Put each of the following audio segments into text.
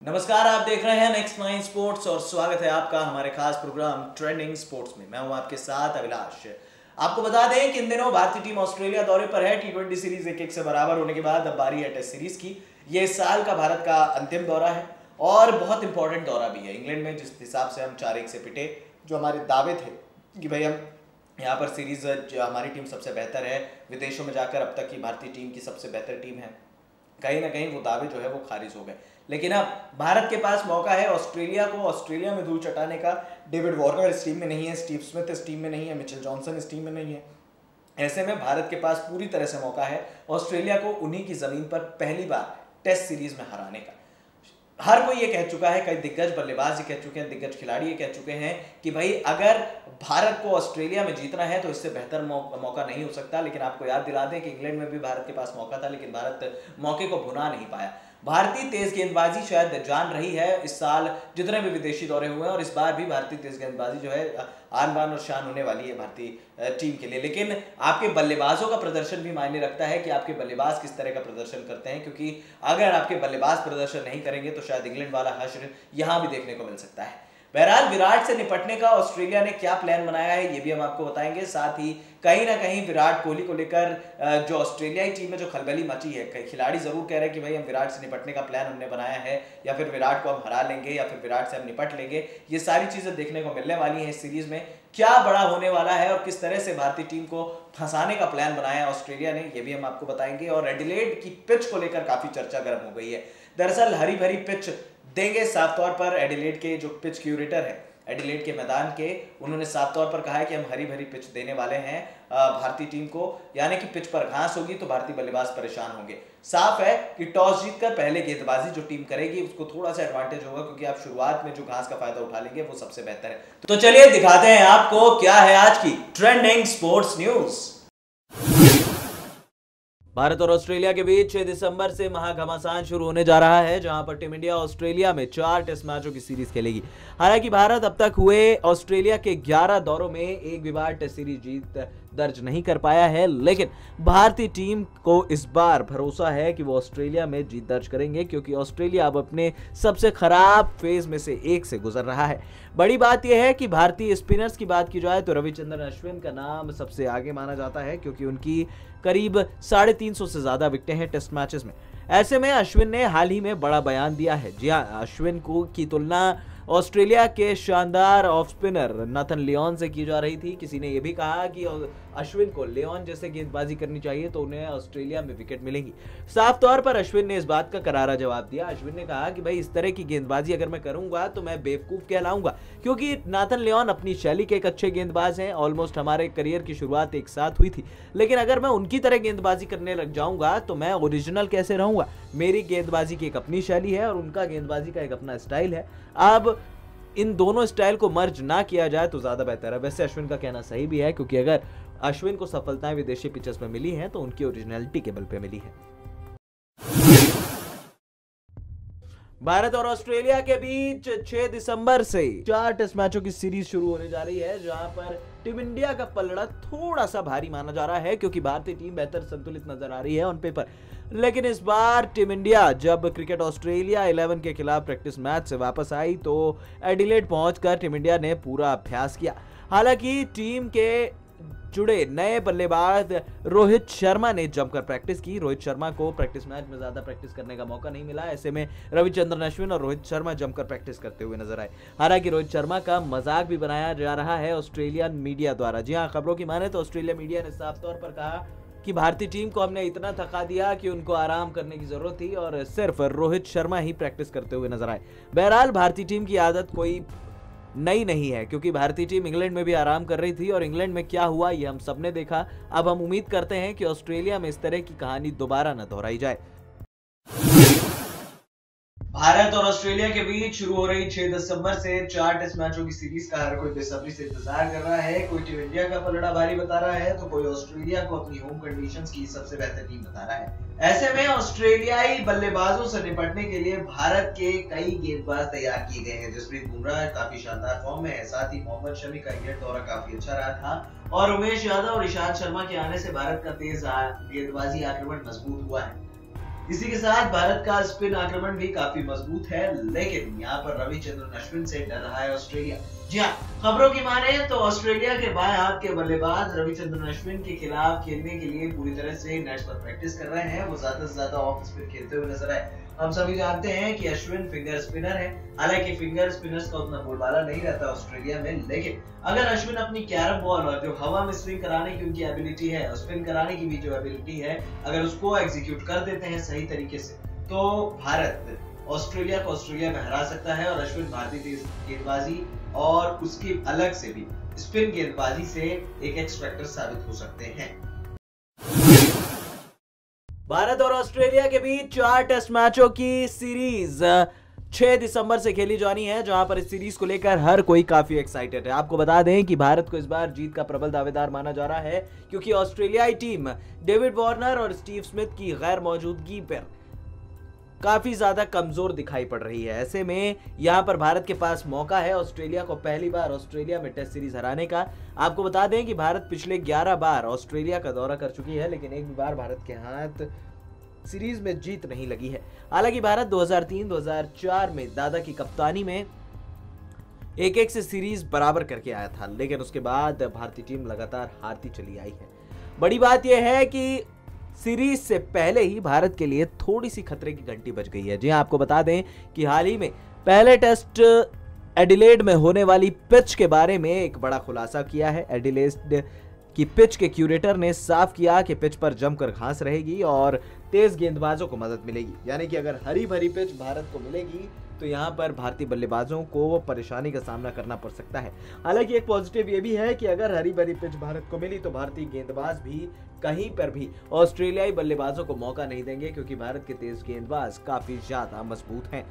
नमस्कार, आप देख रहे हैं नेक्स्ट 9 स्पोर्ट्स और स्वागत है आपका हमारे खास प्रोग्राम ट्रेंडिंग स्पोर्ट्स में। मैं हूं आपके साथ अभिलाष। आपको बता दें कि इन दिनों भारतीय टीम ऑस्ट्रेलिया दौरे पर है। T20 सीरीज 1-1 से बराबर होने के बाद अब बारी है टेस्ट सीरीज की। ये इस साल का भारत का अंतिम दौरा है और बहुत इंपॉर्टेंट दौरा भी है। इंग्लैंड में जिस हिसाब से हम 4-1 से पिटे, जो हमारे दावे थे कि भाई हम यहाँ पर सीरीज हमारी टीम सबसे बेहतर है, विदेशों में जाकर अब तक की भारतीय टीम की सबसे बेहतर टीम है, कहीं ना कहीं वो दावे जो है वो खारिज हो गए। लेकिन अब भारत के पास मौका है ऑस्ट्रेलिया को ऑस्ट्रेलिया में धूल चटाने का। डेविड वार्नर इस टीम में नहीं है, स्टीव स्मिथ इस टीम में नहीं है, मिचेल जॉनसन इस टीम में नहीं है। ऐसे में भारत के पास पूरी तरह से मौका है ऑस्ट्रेलिया को उन्हीं की जमीन पर पहली बार टेस्ट सीरीज में हराने का। हर कोई ये कह चुका है, कई दिग्गज बल्लेबाज ये कह चुके हैं, दिग्गज खिलाड़ी ये कह चुके हैं कि भाई अगर भारत को ऑस्ट्रेलिया में जीतना है तो इससे बेहतर मौका नहीं हो सकता। लेकिन आपको याद दिला दें कि इंग्लैंड में भी भारत के पास मौका था, लेकिन भारत मौके को भुना नहीं पाया। भारतीय तेज गेंदबाजी शायद जान रही है इस साल जितने भी विदेशी दौरे हुए हैं, और इस बार भी भारतीय तेज गेंदबाजी जो है आन बान और शान होने वाली है भारतीय टीम के लिए। लेकिन आपके बल्लेबाजों का प्रदर्शन भी मायने रखता है कि आपके बल्लेबाज किस तरह का प्रदर्शन करते हैं, क्योंकि अगर आपके बल्लेबाज प्रदर्शन नहीं करेंगे तो शायद इंग्लैंड वाला हश्र यहां भी देखने को मिल सकता है। बहरहाल विराट से निपटने का ऑस्ट्रेलिया ने क्या प्लान बनाया है ये भी हम आपको बताएंगे। साथ ही कहीं ना कहीं विराट कोहली को लेकर जो ऑस्ट्रेलियाई टीम में जो खलबली मची है, खिलाड़ी जरूर कह रहे हैं कि भाई हम विराट से निपटने का प्लान हमने बनाया है, या फिर विराट को हम हरा लेंगे, या फिर विराट से हम निपट लेंगे। ये सारी चीजें देखने को मिलने वाली है इस सीरीज में। क्या बड़ा होने वाला है और किस तरह से भारतीय टीम को फंसाने का प्लान बनाया है ऑस्ट्रेलिया ने, ये भी हम आपको बताएंगे। और एडिलेड की पिच को लेकर काफी चर्चा गर्म हो गई है। दरअसल हरी भरी पिच देंगे साफ तौर पर एडिलेड के जो पिच क्यूरेटर है एडिलेड के मैदान के, उन्होंने साफ तौर पर कहा है कि हम हरी भरी पिच देने वाले हैं भारतीय टीम को, यानी कि पिच पर घास होगी तो भारतीय बल्लेबाज परेशान होंगे। साफ है कि टॉस जीतकर पहले गेंदबाजी जो टीम करेगी उसको थोड़ा सा एडवांटेज होगा, क्योंकि आप शुरुआत में जो घास का फायदा उठा लेंगे वो सबसे बेहतर है। तो चलिए दिखाते हैं आपको क्या है आज की ट्रेंडिंग स्पोर्ट्स न्यूज। भारत और ऑस्ट्रेलिया के बीच 6 दिसंबर से महाघमासान शुरू होने जा रहा है, जहां पर टीम इंडिया ऑस्ट्रेलिया में 4 टेस्ट मैचों की सीरीज खेलेगी। हालांकि भारत अब तक हुए ऑस्ट्रेलिया के 11 दौरों में एक भी बार टेस्ट सीरीज जीत दर्ज नहीं कर पाया है, लेकिन भारतीय टीम को इस बार भरोसा है कि वो ऑस्ट्रेलिया में जीत दर्ज करेंगे, क्योंकि ऑस्ट्रेलिया अब अपने सबसे खराब फेज में से एक से गुजर रहा है। बड़ी बात यह है कि भारतीय स्पिनर्स की बात की जाए तो रविचंद्रन अश्विन का नाम सबसे आगे माना जाता है, क्योंकि उनकी करीब 350 से ज्यादा विकेटें हैं टेस्ट मैचेस में। ऐसे में अश्विन ने हाल ही में बड़ा बयान दिया है। जी हां, अश्विन को की तुलना ऑस्ट्रेलिया के शानदार ऑफ स्पिनर नाथन लियोन से की जा रही थी। किसी ने यह भी कहा कि अश्विन को लियोन जैसे गेंदबाजी करनी चाहिए तो उन्हें ऑस्ट्रेलिया में विकेट मिलेंगी। साफ तौर पर अश्विन ने इस बात का करारा जवाब दिया। अश्विन ने कहा कि भाई इस तरह की गेंदबाजी अगर मैं करूंगा तो मैं बेवकूफ कहलाऊंगा, क्योंकि नाथन लियोन अपनी शैली के एक अच्छे गेंदबाज हैं। ऑलमोस्ट हमारे करियर की शुरुआत एक साथ हुई थी, लेकिन अगर मैं उनकी तरह गेंदबाजी करने लग जाऊंगा तो मैं ओरिजिनल कैसे रहूंगा। मेरी गेंदबाजी की एक अपनी शैली है और उनका गेंदबाजी का एक अपना स्टाइल है। अब इन दोनों स्टाइल को मर्ज ना किया जाए तो ज्यादा बेहतर है। वैसे अश्विन का कहना सही भी है, क्योंकि अगर अश्विन को सफलताएं विदेशी पिचेस में मिली हैं तो उनकी ओरिजिनलिटी के बल पे मिली है। भारत और ऑस्ट्रेलिया के बीच 6 दिसंबर से 4 टेस्ट मैचों की सीरीज शुरू होने जा रही है, जहां पर टीम इंडिया का पलड़ा थोड़ा सा भारी माना जा रहा है, क्योंकि भारतीय टीम बेहतर संतुलित नजर आ रही है ऑन पेपर। लेकिन इस बार टीम इंडिया जब क्रिकेट ऑस्ट्रेलिया 11 के खिलाफ प्रैक्टिस मैच से वापस आई तो एडिलेड पहुंचकर टीम इंडिया ने पूरा अभ्यास किया। हालांकि टीम के जुड़े नए बल्लेबाज रोहित शर्मा ने जमकर प्रैक्टिस की। रोहित शर्मा को प्रैक्टिस मैच में ज्यादा प्रैक्टिस करने का मौका नहीं मिला। ऐसे में रविचंद्रन अश्विन और रोहित शर्मा जमकर प्रैक्टिस करते हुए नजर आए। हालांकि रोहित शर्मा का मजाक भी बनाया जा रहा है ऑस्ट्रेलियन मीडिया द्वारा। जी हां, खबरों की माने तो ऑस्ट्रेलिया मीडिया ने साफ तौर पर कहा कि भारतीय टीम को हमने इतना थका दिया कि उनको आराम करने की जरूरत थी और सिर्फ रोहित शर्मा ही प्रैक्टिस करते हुए नजर आए। बहरहाल भारतीय टीम की आदत कोई नई नहीं है, क्योंकि भारतीय टीम इंग्लैंड में भी आराम कर रही थी और इंग्लैंड में क्या हुआ ये हम सबने देखा। अब हम उम्मीद करते हैं कि ऑस्ट्रेलिया में इस तरह की कहानी दोबारा न दोहराई जाए। भारत और ऑस्ट्रेलिया के बीच शुरू हो रही 6 दिसंबर से 4 टेस्ट मैचों की सीरीज का हर कोई बेसब्री से इंतजार कर रहा है। कोई टीम इंडिया का पलड़ा भारी बता रहा है तो कोई ऑस्ट्रेलिया को अपनी होम कंडीशंस की सबसे बेहतर टीम बता रहा है। ऐसे में ऑस्ट्रेलियाई बल्लेबाजों से निपटने के लिए भारत के कई गेंदबाज तैयार किए गए हैं। जसप्रीत बुमराह काफी शानदार फॉर्म में है, साथ ही मोहम्मद शमी का इंग्लैंड दौरा काफी अच्छा रहा था और उमेश यादव और ईशांत शर्मा के आने से भारत का तेज गेंदबाजी आक्रमण मजबूत हुआ है। इसी के साथ भारत का स्पिन आक्रमण भी काफी मजबूत है, लेकिन यहाँ पर रविचंद्रन अश्विन से डर रहा है ऑस्ट्रेलिया। जी हाँ, खबरों की माने तो ऑस्ट्रेलिया के बाएं हाथ के बल्लेबाज रविचंद्रन अश्विन के खिलाफ खेलने के लिए पूरी तरह से नेट्स पर प्रैक्टिस कर रहे हैं। वो ज्यादा से ज्यादा ऑफ स्पिन खेलते हुए नजर आए। हम सभी जानते हैं कि अश्विन फिंगर स्पिनर है। हालांकि फिंगर स्पिनर्स का उतना बोलबाला नहीं रहता ऑस्ट्रेलिया में, लेकिन अगर अश्विन अपनी कैरम बॉल और जो हवा में स्विंग कराने की उनकी एबिलिटी है और स्पिन कराने की भी जो एबिलिटी है, अगर उसको एग्जीक्यूट कर देते हैं सही तरीके से, तो भारत ऑस्ट्रेलिया को ऑस्ट्रेलिया में हरा सकता है। और अश्विन भारतीय तेज गेंदबाजी और उसकी अलग से भी स्पिन गेंदबाजी से एक एक्स फैक्टर साबित हो सकते हैं। भारत और ऑस्ट्रेलिया के बीच 4 टेस्ट मैचों की सीरीज 6 दिसंबर से खेली जानी है, जहां पर इस सीरीज को लेकर हर कोई काफी एक्साइटेड है। आपको बता दें कि भारत को इस बार जीत का प्रबल दावेदार माना जा रहा है, क्योंकि ऑस्ट्रेलियाई टीम डेविड वार्नर और स्टीव स्मिथ की गैर मौजूदगी पर काफी ज्यादा कमजोर दिखाई पड़ रही है। ऐसे में यहां पर भारत के पास मौका है ऑस्ट्रेलिया को पहली बार ऑस्ट्रेलिया में टेस्ट सीरीज हराने का। आपको बता दें कि भारत पिछले 11 बार ऑस्ट्रेलिया का दौरा कर चुकी है, लेकिन एक भी बार भारत के हाथ सीरीज में जीत नहीं लगी है। हालांकि भारत 2003-2004 में दादा की कप्तानी में 1-1 से सीरीज बराबर करके आया था, लेकिन उसके बाद भारतीय टीम लगातार हारती चली आई है। बड़ी बात यह है कि सीरीज से पहले ही भारत के लिए थोड़ी सी खतरे की घंटी बज गई है। जी आपको बता दें कि हाल ही में पहले टेस्ट एडिलेड में होने वाली पिच के बारे में एक बड़ा खुलासा किया है। एडिलेड की पिच के क्यूरेटर ने साफ किया कि पिच पर जमकर घास रहेगी और तेज गेंदबाजों को मदद मिलेगी। यानी कि अगर हरी भरी पिच भारत को मिलेगी तो यहाँ पर भारतीय बल्लेबाजों को परेशानी का सामना करना पड़ सकता है। हालांकि एक पॉजिटिव ये भी है कि अगर हरी भरी पिच भारत को मिली तो भारतीय गेंदबाज भी कहीं पर भी ऑस्ट्रेलियाई बल्लेबाजों को मौका नहीं देंगे, क्योंकि भारत के तेज गेंदबाज काफी ज्यादा मजबूत हैं।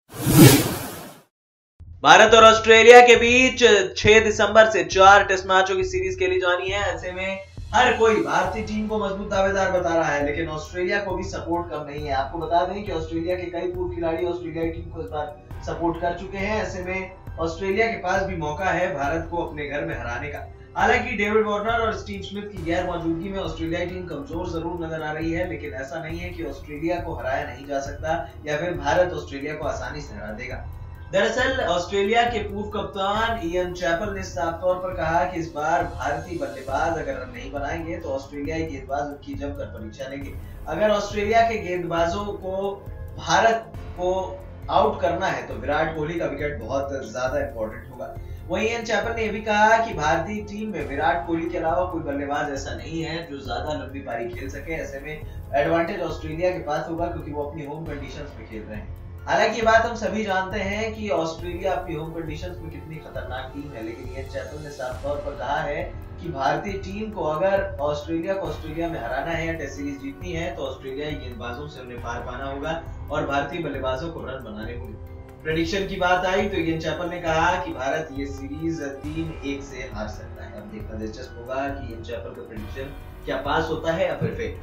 भारत और ऑस्ट्रेलिया के बीच 6 दिसंबर से 4 टेस्ट मैचों की सीरीज खेली जानी है। ऐसे में हर कोई भारतीय टीम को मजबूत दावेदार बता रहा है, लेकिन ऑस्ट्रेलिया को भी सपोर्ट कम नहीं है। आपको बता दें कि ऑस्ट्रेलिया के कई पूर्व खिलाड़ी ऑस्ट्रेलियाई टीम को इस बार सपोर्ट कर चुके हैं। ऐसे में ऑस्ट्रेलिया के पास भी मौका है भारत को अपने घर में हराने का। हालांकि डेविड वार्नर और स्टीव स्मिथ की गैर मौजूदगी में ऑस्ट्रेलियाई टीम कमजोर जरूर नजर आ रही है, लेकिन ऐसा नहीं है कि ऑस्ट्रेलिया को हराया नहीं जा सकता या फिर भारत ऑस्ट्रेलिया को आसानी से हरा देगा। दरअसल ऑस्ट्रेलिया के पूर्व कप्तान इयन चैपल ने साफ तौर पर कहा कि इस बार भारतीय बल्लेबाज अगर रन नहीं बनाएंगे तो ऑस्ट्रेलियाई गेंदबाज उनकी जमकर परीक्षा लेंगे। अगर ऑस्ट्रेलिया के गेंदबाजों को भारत को आउट करना है तो विराट कोहली का विकेट बहुत ज्यादा इंपॉर्टेंट होगा। वहीं इयन चैपल ने यह भी कहा कि भारतीय टीम में विराट कोहली के अलावा कोई बल्लेबाज ऐसा नहीं है जो ज्यादा लंबी पारी खेल सके। ऐसे में एडवांटेज ऑस्ट्रेलिया के पास होगा, क्योंकि वो अपनी होम कंडीशंस में खेल रहे हैं। हालांकि ये बात हम सभी जानते हैं कि ऑस्ट्रेलिया अपनी होम कंडीशंस में कितनी खतरनाक टीम है, लेकिन इयन चैपल ने साफ तौर पर कहा है कि भारतीय टीम को अगर ऑस्ट्रेलिया को ऑस्ट्रेलिया में हराना है या टेस्ट सीरीज जीतनी है तो ऑस्ट्रेलियाई गेंदबाजों से उन्हें पार पाना होगा और भारतीय बल्लेबाजों को रन बनाने होंगे। प्रेडिक्शन की बात आई तो इयन चैपल ने कहा कि भारत ये सीरीज 3-1 से हार सकता है। अब देखना दिलचस्प होगा कि इयन चैपल का प्रेडिक्शन क्या पास होता है या फिर फेल।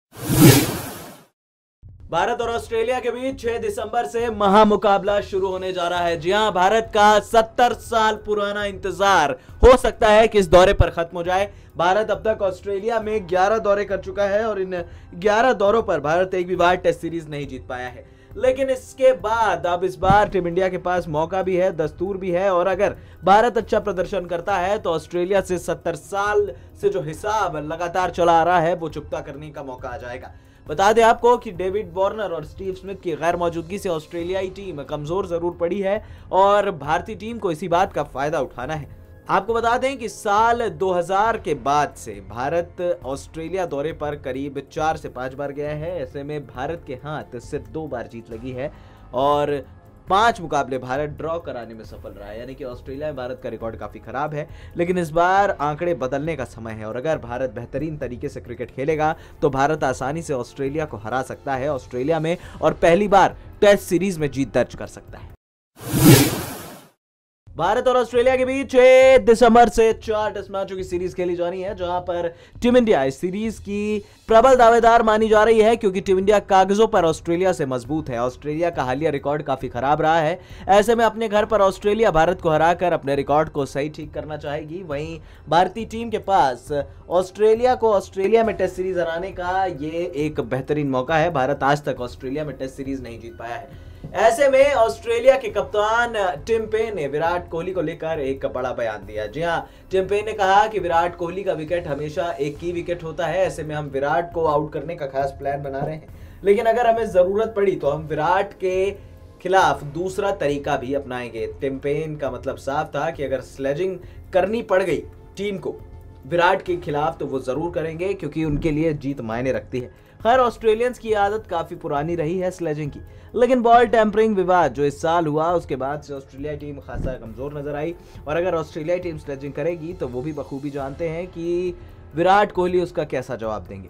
भारत और ऑस्ट्रेलिया के बीच 6 दिसंबर से महामुकाबला शुरू होने जा रहा है। जी हां, भारत का 70 साल पुराना इंतजार हो सकता है कि इस दौरे पर खत्म हो जाए। भारत अब तक ऑस्ट्रेलिया में 11 दौरे कर चुका है और इन 11 दौरों पर भारत एक भी बार टेस्ट सीरीज नहीं जीत पाया है। लेकिन इसके बाद अब इस बार टीम इंडिया के पास मौका भी है, दस्तूर भी है, और अगर भारत अच्छा प्रदर्शन करता है तो ऑस्ट्रेलिया से 70 साल से जो हिसाब लगातार चला आ रहा है वो चुकता करने का मौका आ जाएगा। बता दें आपको कि डेविड वार्नर और स्टीव स्मिथ की गैर मौजूदगी से ऑस्ट्रेलियाई टीम कमजोर जरूर पड़ी है और भारतीय टीम को इसी बात का फायदा उठाना है। आपको बता दें कि साल 2000 के बाद से भारत ऑस्ट्रेलिया दौरे पर करीब 4 से 5 बार गया है। ऐसे में भारत के हाथ सिर्फ 2 बार जीत लगी है और 5 मुकाबले भारत ड्रॉ कराने में सफल रहा है। यानी कि ऑस्ट्रेलिया में भारत का रिकॉर्ड काफी खराब है, लेकिन इस बार आंकड़े बदलने का समय है और अगर भारत बेहतरीन तरीके से क्रिकेट खेलेगा तो भारत आसानी से ऑस्ट्रेलिया को हरा सकता है ऑस्ट्रेलिया में और पहली बार टेस्ट सीरीज में जीत दर्ज कर सकता है। भारत और ऑस्ट्रेलिया के बीच 6 दिसंबर से 4 टेस्ट मैचों की सीरीज खेली जानी है, जहां पर टीम इंडिया इस सीरीज की प्रबल दावेदार मानी जा रही है, क्योंकि टीम इंडिया कागजों पर ऑस्ट्रेलिया से मजबूत है। ऑस्ट्रेलिया का हालिया रिकॉर्ड काफी खराब रहा है। ऐसे में अपने घर पर ऑस्ट्रेलिया भारत को हराकर अपने रिकॉर्ड को सही ठीक करना चाहेगी। वहीं भारतीय टीम के पास ऑस्ट्रेलिया को ऑस्ट्रेलिया में टेस्ट सीरीज हराने का ये एक बेहतरीन मौका है। भारत आज तक ऑस्ट्रेलिया में टेस्ट सीरीज नहीं जीत पाया है। ऐसे में ऑस्ट्रेलिया के कप्तान टिम पेन ने विराट कोहली को लेकर एक बड़ा बयान दिया। जी हां, टिम पेन ने कहा कि विराट कोहली का विकेट हमेशा एक की विकेट होता है। ऐसे में हम विराट को आउट करने का खास प्लान बना रहे हैं, लेकिन अगर हमें जरूरत पड़ी तो हम विराट के खिलाफ दूसरा तरीका भी अपनाएंगे। टिम पेन का मतलब साफ था कि अगर स्लेजिंग करनी पड़ गई टीम को विराट के खिलाफ तो वो जरूर करेंगे, क्योंकि उनके लिए जीत मायने रखती है। खैर, ऑस्ट्रेलियंस की आदत काफी पुरानी रही है स्लेजिंग की, लेकिन बॉल टेम्परिंग विवाद जो इस साल हुआ उसके बाद से ऑस्ट्रेलिया टीम खासा कमजोर नजर आई। और अगर ऑस्ट्रेलिया टीम स्लेजिंग करेगी तो वो भी बखूबी जानते हैं कि विराट कोहली उसका कैसा जवाब देंगे।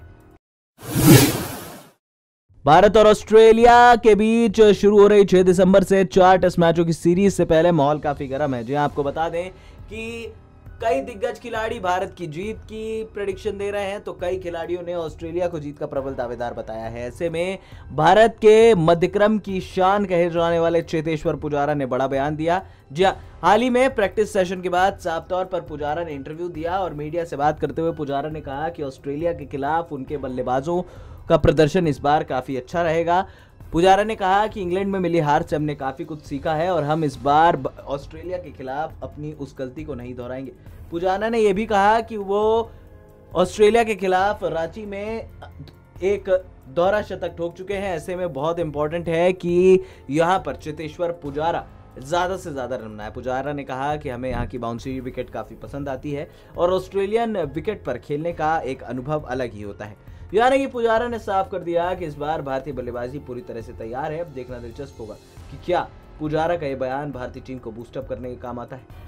भारत और ऑस्ट्रेलिया के बीच शुरू हो रही 6 दिसंबर से 4 टेस्ट मैचों की सीरीज से पहले माहौल काफी गर्म है। जी आपको बता दें कि कई दिग्गज खिलाड़ी भारत की जीत की प्रेडिक्शन दे रहे हैं, तो कई खिलाड़ियों ने ऑस्ट्रेलिया को जीत का प्रबल दावेदार बताया है। ऐसे में भारत के मध्यक्रम की शान कहे जाने वाले चेतेश्वर पुजारा ने बड़ा बयान दिया। जी हाल ही में प्रैक्टिस सेशन के बाद साफ तौर पर पुजारा ने इंटरव्यू दिया और मीडिया से बात करते हुए पुजारा ने कहा कि ऑस्ट्रेलिया के खिलाफ उनके बल्लेबाजों का प्रदर्शन इस बार काफी अच्छा रहेगा। पुजारा ने कहा कि इंग्लैंड में मिली हार से हमने काफी कुछ सीखा है और हम इस बार ऑस्ट्रेलिया के खिलाफ अपनी उस गलती को नहीं दोहराएंगे। पुजारा ने यह भी कहा कि वो ऑस्ट्रेलिया के खिलाफ रांची में एक दोहरा शतक ठोक चुके हैं। ऐसे में बहुत इंपॉर्टेंट है कि यहां पर चेतेश्वर पुजारा ज्यादा से ज्यादा रन बनाए। पुजारा ने कहा कि हमें यहाँ की बाउंसी विकेट काफी पसंद आती है और ऑस्ट्रेलियन विकेट पर खेलने का एक अनुभव अलग ही होता है। यानी कि पुजारा ने साफ कर दिया कि इस बार भारतीय बल्लेबाजी पूरी तरह से तैयार है। अब देखना दिलचस्प होगा कि क्या पुजारा का यह बयान भारतीय टीम को बूस्टअप करने के काम आता है।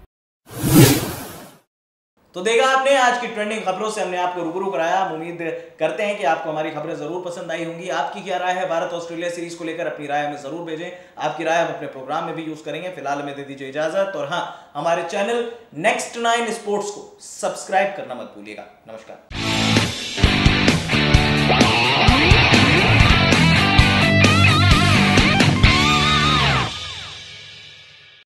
तो देखा आपने, आज की ट्रेंडिंग खबरों से हमने आपको रूबरू कराया। हम उम्मीद करते हैं कि आपको हमारी खबरें जरूर पसंद आई होंगी। आपकी क्या राय है भारत ऑस्ट्रेलिया सीरीज को लेकर? अपनी राय हमें जरूर भेजें। आपकी राय हम अपने प्रोग्राम में भी यूज करेंगे। फिलहाल हमें दे दीजिए इजाजत, और हाँ, हमारे चैनल नेक्स्ट 9 स्पोर्ट्स को सब्सक्राइब करना मत भूलिएगा। नमस्कार।